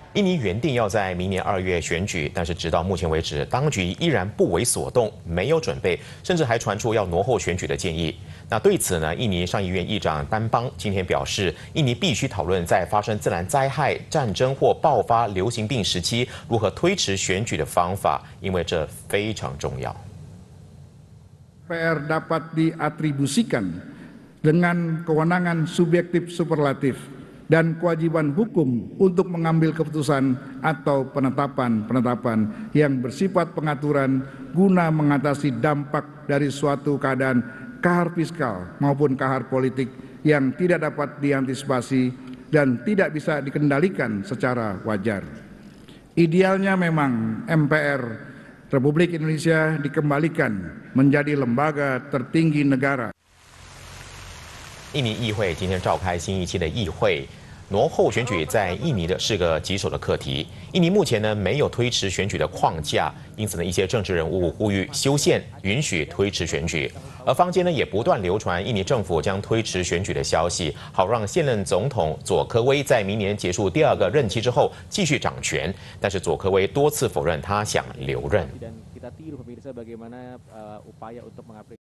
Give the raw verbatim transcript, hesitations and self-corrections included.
印尼原定要在明年二月选举，但是直到目前为止，当局依然不为所动，没有准备，甚至还传出要挪后选举的建议。那对此呢，印尼上议院议长丹邦今天表示，印尼必须讨论在发生自然灾害、战争或爆发流行病时期如何推迟选举的方法，因为这非常重要。 P R dapat diatribusikan dengan kewenangan subjektif superlatif dan kewajiban hukum untuk mengambil keputusan atau penetapan-penetapan yang bersifat pengaturan guna mengatasi dampak dari suatu keadaan kahar fiskal maupun kahar politik yang tidak dapat diantisipasi dan tidak bisa dikendalikan secara wajar. Idealnya memang M P R Republik Indonesia dikembalikan menjadi lembaga tertinggi negara. 印尼议会今天召开新一期的议会，挪后选举在印尼的是个棘手的课题。印尼目前呢没有推迟选举的框架，因此呢一些政治人物呼吁修宪，允许推迟选举。而坊间呢也不断流传印尼政府将推迟选举的消息，好让现任总统佐科威在明年结束第二个任期之后继续掌权。但是佐科威多次否认他想留任。